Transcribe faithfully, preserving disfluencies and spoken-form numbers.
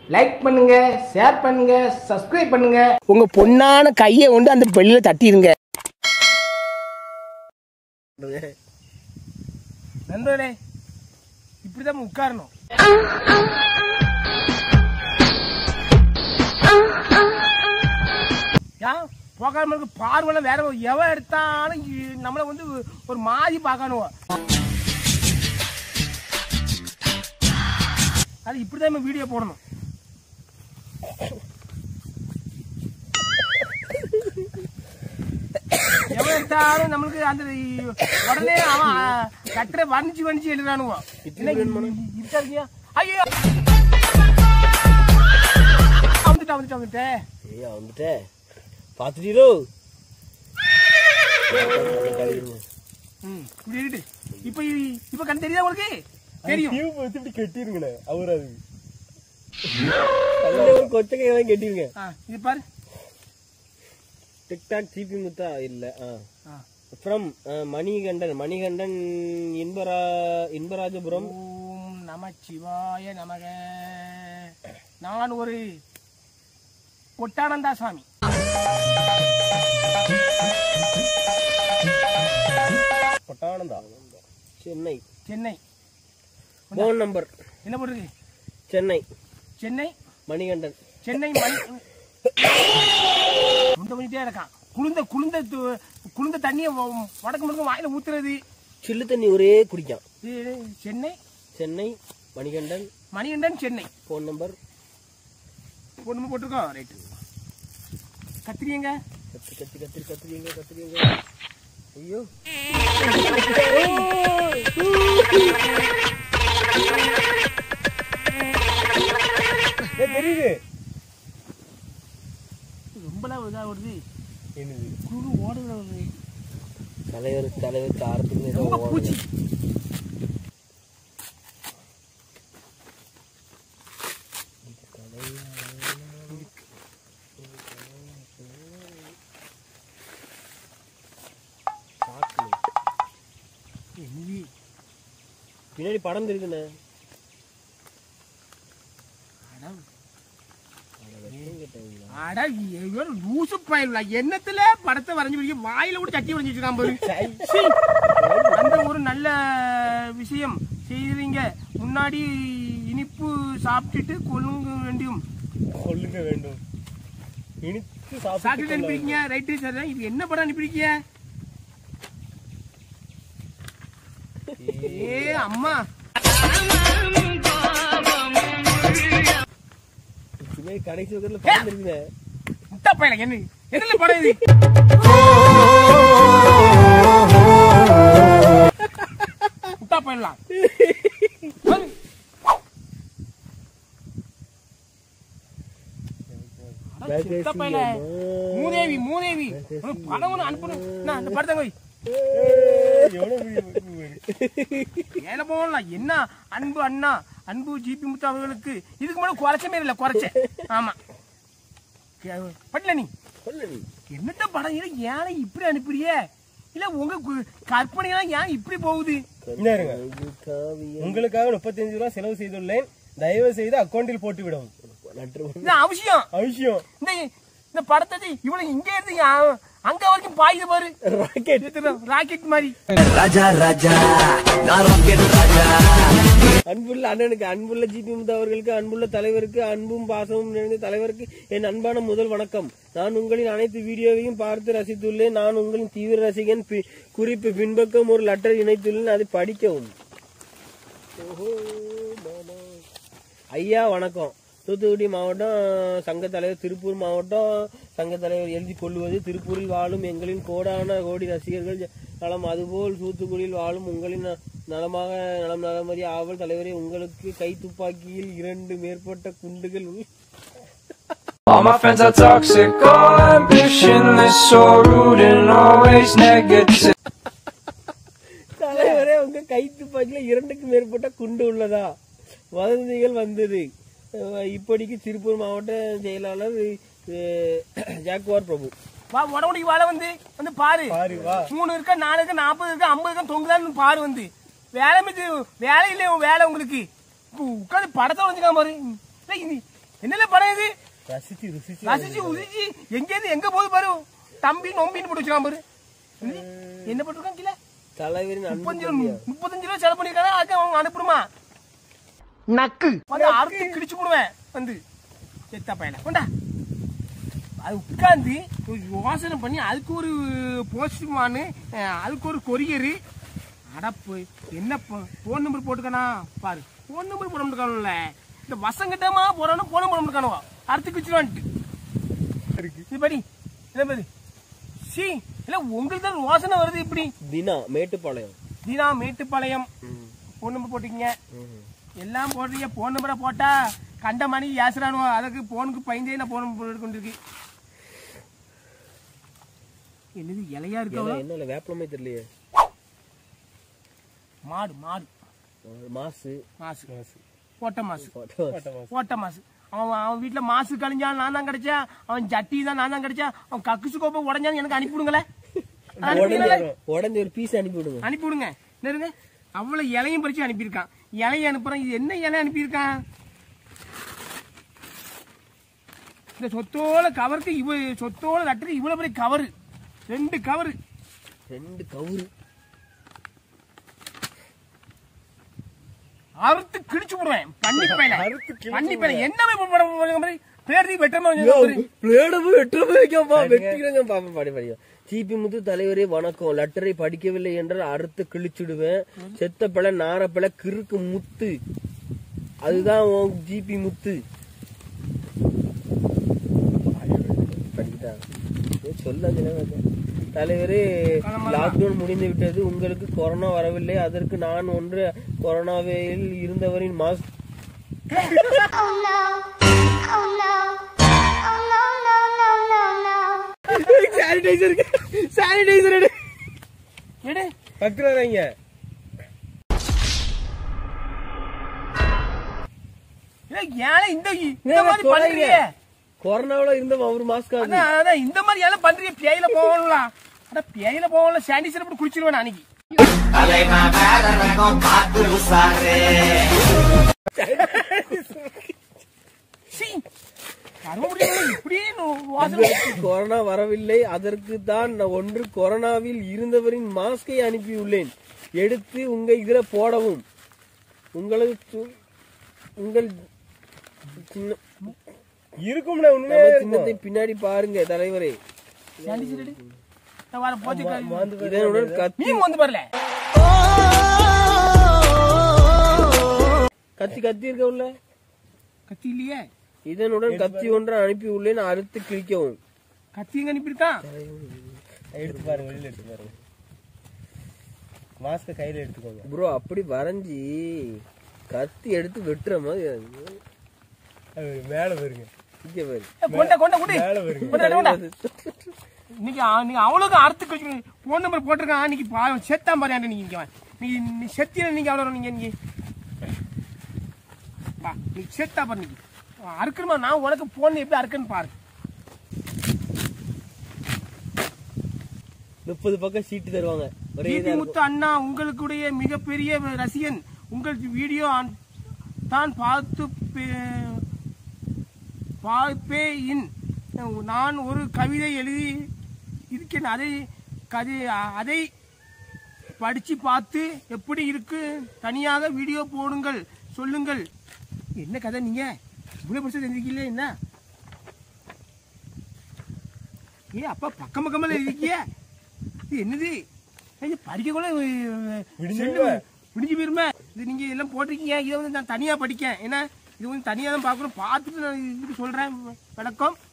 Like பண்ணுங்க, share பண்ணுங்க, subscribe பண்ணுங்க. உங்க பொண்ணான கையை கொண்டு அந்த பெல்லில தட்டிடுங்க. நண்பர்களே, இப்படிதான் உட்காரணும். போகாம பார்வை வேற எவ எடுத்தாலும் நம்மள வந்து ஒரு மாதிரி பார்க்கணும். அது இப்படிதான் வீடியோ போடணும். எவன் எடுத்தாலும் நம்மளுக்கு அந்த உடனே அவன் கட்டுரை வர்ணிச்சு வர்ணிச்சு எழுதுறானுவோம். இருக்காருக்கியா? ஐயோ வந்துட்டா வந்துட்டா வந்துட்டேன் வந்துட்டேன் பாத்துட்டீரோ. இப்ப இப்ப கண் தெரியுதா உங்களுக்கு? தெரியும். கெட்டிருங்க அவரு கொச்சை கெட்டிருங்க. இது பாரு, டிக்டாக் சிபி முத்தா இல்ல ஃப்ரம் மணிகண்டன் மணிகண்டன் இன்பரா இன்பராஜபுரம். ஓம் நம சிவாய நமக. நான் ஒரு கொட்டானந்தா சாமி. கொட்டானந்தா சென்னை. சென்னை போன் நம்பர் என்ன போட்டுருக்கு? சென்னை சென்னை மணிகண்டன். சென்னை மணி முண்டை பண்ணிட்டே இருக்கான். குளிர்ந்த குளிர்ந்த குளிர்ந்த தண்ணியை வடக்கு முடக்கு வாயில ஊத்துறது. சில்லு தண்ணி ஒரே குடிக்கான். Chennai Chennai Manikandan. Manikandan Chennai. Phone number phone number போட்டிருக்கோம். ரைட்டு. கத்திரிங்க கத்திரி கத்திரி கத்திரி கத்திரிங்க கத்திரிங்க. ஐயோ தெரியுது. ரொம்பலாம் இதா வருது. என்னது குரு ஓடுறது. தலைவர் தலைவர் காரத்துக்கு ரொம்ப பூச்சி. பின்னாடி படம் இருக்குண்ணே. என்னத்துல படத்தை வரைஞ்சு வாயில கூட சட்டி வரைஞ்சு வச்சிருக்கான். அந்த ஒரு நல்ல விஷயம் செய்வீங்க. முன்னாடி இனிப்பு சாப்பிட்டுட்டு கொள்ளுங்க வேண்டும் கொள்ளுங்க வேண்டும் இனிப்பு சாப்பிட்டு அனுப்பிருக்கீங்க. Right sir. இது என்ன படம் அனுப்பிருக்கீங்க? ஏ அம்மா கடைசி படம் இருக்குங்க. முட்டா பையல என்ன என்ன படம் இது? முட்டா பையலாம் மூதேவி மூதேவி படம் ஒண்ணு அனுப்பணும். அந்த படத்தை போய் ஏன போகலாம். என்ன அன்பு அண்ணா, அன்பு ஜிபி முத்து அவர்களுக்கு இதுக்கு மேல குறைச்சமே இல்ல. குறைச்ச ஆமா படல. நீ என்னத்த படம் ஏன் இப்படி அனுப்புறிய? இல்ல உங்க கற்பனைலாம் ஏன் இப்படி போகுது? உங்களுக்காக முப்பத்தி அஞ்சு ரூபாய் செலவு செய்துள்ளேன். தயவு செய்து அக்கௌண்டில் போட்டு விடவும். அவசியம் அவசியம். இந்த படத்தை இவ்வளவு இங்க இருந்து அங்க வரைக்கும் பாயுது பாரு. ராக்கெட் ராக்கெட் மாதிரி. ராஜா ராஜா அன்புள்ள அண்ணனுக்கு, அன்புள்ள ஜிபி முத்து அவர்களுக்கு, அன்புள்ள தலைவருக்கு, அன்பும் பாசமும் நிறைந்த தலைவருக்கு என் அன்பான முதல் வணக்கம். நான் உங்களின் அனைத்து வீடியோவையும் பார்த்து ரசித்துள்ளேன். நான் உங்களின் தீவிர ரசிகன். குறிப்பு பின்பக்கம் ஒரு லெட்டர் இணைத்துள்ளேன், அதை படிக்கவும். ஐயா வணக்கம். தூத்துக்குடி மாவட்டம் சங்க தலைவர், திருப்பூர் மாவட்டம் சங்க தலைவர் எழுதி கொள்வது. திருப்பூரில் வாழும் எங்களின் கோடான கோடி ரசிகர்கள் நலம், அதுபோல் தூத்துக்குடியில் வாழும் உங்களின் நலமாக நலம் நலமதி ஆவல். தலைவரே, உங்களுக்கு கை துப்பாக்கியில் இரண்டு மேற்பட்ட குண்டுகள். All my friends are toxic, all ambitionless, so rude and always negative. தலைவரே, உங்க கை துப்பாக்கியில இரண்டுக்கு மேற்பட்ட குண்டு உள்ளதா? வதந்திகள் வந்தது. இப்படிக்கு திருப்பூர் மாவட்ட செயலாளர் ஜாக்குவார் பிரபு. வா உடம்புக்கு வாழ வந்து வந்து பாரு. மூணு இருக்கா, நாலு இருக்கா, நாற்பது இருக்கா, ஐம்பது இருக்கா, தொங்குதான்னு பாரு. வந்து வேலை மிச்சு வேலை இல்லையா வேலை உங்களுக்கு? உட்காந்து படத்தை வரைஞ்சுக்காம பாரு. ரசிச்சு ருசிச்சு ரசிச்சு உரிச்சு எங்கேருந்து எங்க போய் பாரு தம்பி நொம்பின்னு போட்டு வச்சுக்காம பாரு என்ன போட்டுருக்கான் கீழே தலைவரின் முப்பத்தஞ்சு முப்பத்தஞ்சு ரூபா செலவு பண்ணிருக்காங்க அதுக்கு அவங்க அனுப்புமா நக்கு வந்து அறுத்து கிடிச்சு போடுவேன் வந்து செத்தா பையனை கொண்டா அது உட்காந்து யோசனை பண்ணி அதுக்கு ஒரு போஸ்ட்மானு அதுக்கு ஒரு கொரியரு அடப்பு என்ன போன் நம்பர் போட்டுக்கானா பாரு போன் நம்பர் போட முடியல இந்த வசங்கிட்டமா போறானோ போன போட முடியானோ அறுத்து கிடிச்சுவான்ட்டு இது படி என்ன படி சி இல்ல உங்களுக்கு தான் யோசனை வருது இப்படி தினா மேட்டுப்பாளையம் தினா மேட்டுப்பாளையம் போன் நம்பர் போட்டுக்கீங்க எல்லாம் போடுறீங்க போன் நம்பரை போட்டா கண்ட மணி ஏசுறானோ அதுக்கு போனுக்கு பயந்தே நான் போன் நம்பர் கொண்டிருக்கு என்னது இலையா இருக்கா என்ன வேப்பலமே தெரியலையே மாடு மாடு மாசு மாசு போட்ட மாசு போட்ட மாசு அவன் அவன் வீட்டுல மாசு கழிஞ்சான் நான் தான் கிடைச்சா அவன் ஜட்டி தான் நான் தான் கிடைச்சா அவன் கக்குசு கோப்பை உடஞ்சான்னு எனக்கு அனுப்பிவிடுங்களே உடஞ்ச ஒரு பீஸ் அனுப்பி விடுங்க அனுப்பி விடுங்க என்னருங்க அவ்வளவு இலையும் பறிச்சு அனுப்பியிருக்கான் இலையை அனுப்புறான் இது என்ன இலை அனுப்பியிருக்கான் இந்த சொத்தோட கவருக்கு இவ சொத்தோட தட்டுக்கு இவ்வளவு பெரிய கவரு ரெண்டு கவரு ரெண்டு கவரு அறுத்து கிழிச்சு விடுவேன் பண்ணி பையல பண்ணி பையல என்ன பேர்த்தி வெட்டமா பாடி படியும் சிபி முத்து தலைவரே வணக்கம் லெட்டரை படிக்கவில்லை என்றால் அறுத்து கிழிச்சுடுவேன் செத்த பிள்ளை நார பிள்ளை கிறுக்கு முத்து அதுதான் ஜிபி முத்து படிக்கிட்டா சொல்ல தலைவரே லாக்டவுன் முடிந்து விட்டது உங்களுக்கு கொரோனா வரவில்லை அதற்கு நான் ஒன்று கொரோனாவில் இருந்தவரின் மாஸ்க் சானிடைசர் சானிடைசர் எடு எடு பக்கறாங்க இல்ல ஏன் இந்த இந்த மாதிரி பண்றீங்க கொரோனாவுல இருந்த ஒரு மாஸ்க் அதான் இந்த மாதிரி எல்லாம் பண்றீங்க பேயில போகணும்ல அட பேயில போகல சானிடைசர் போட்டு குளிச்சிடுவேன் அன்னைக்கு கொரோனா வரவில்லை அதற்கு தான் நான் ஒன்று கொரோனாவில் இருந்தவரின் மாஸ்கை அனுப்பியுள்ளேன் எடுத்து உங்க இதுல போடவும் உங்களுக்கு உங்கள் இருக்கும் சின்னத்தை பின்னாடி பாருங்க தலைவரே கத்தி கத்தி இருக்க உள்ள கத்தி இல்லையே இதனுடன் கத்தி ஒன்று அனுப்பி உள்ளேன் அறுத்து கிழிக்கவும் கத்தி எங்க அனுப்பியிருக்கா எடுத்து பாருங்க வெளியில எடுத்து பாருங்க மாஸ்க கையில எடுத்துக்கோங்க ப்ரோ அப்படி வரைஞ்சி கத்தி எடுத்து வெட்டுற மாதிரி மேல வருங்க அவ்வளவு அறுத்து கழிச்சு போன் நம்பர் போட்டிருக்கான் இன்னைக்கு செத்தா பாரு நீங்க நீ செத்தின நீங்க அவ்வளவு நீங்க நீங்க நீ செத்தா பாரு நீங்க அறுக்கணுமா நான் உனக்கு போன் எப்படி அறுக்கன்னு பாரு முப்பது பக்கம் சீட்டு தருவாங்க முத்து அண்ணா உங்களுடைய மிகப்பெரிய ரசிகன் உங்கள் வீடியோ தான் பார்த்து பார்ப்பேன் நான் ஒரு கவிதை எழுதி இருக்கேன் அதை கதை அதை படிச்சு பார்த்து எப்படி இருக்கு தனியாக வீடியோ போடுங்கள் சொல்லுங்கள் என்ன கதை நீங்க இவ்வளவு பெருசா தெரிஞ்சுக்கல என்ன ஏ அப்பா பக்கம் பக்கமெல்லாம் எழுதிக்கிய இது என்னது படிக்க கூட விடிஞ்சு போயிருமே இது நீங்க எல்லாம் போட்டிருக்கீங்க இதை வந்து நான் தனியா படிக்கேன் ஏன்னா இது வந்து தனியா தான் பார்க்கணும் பார்த்துட்டு நான் இதுக்கு சொல்றேன் வணக்கம்.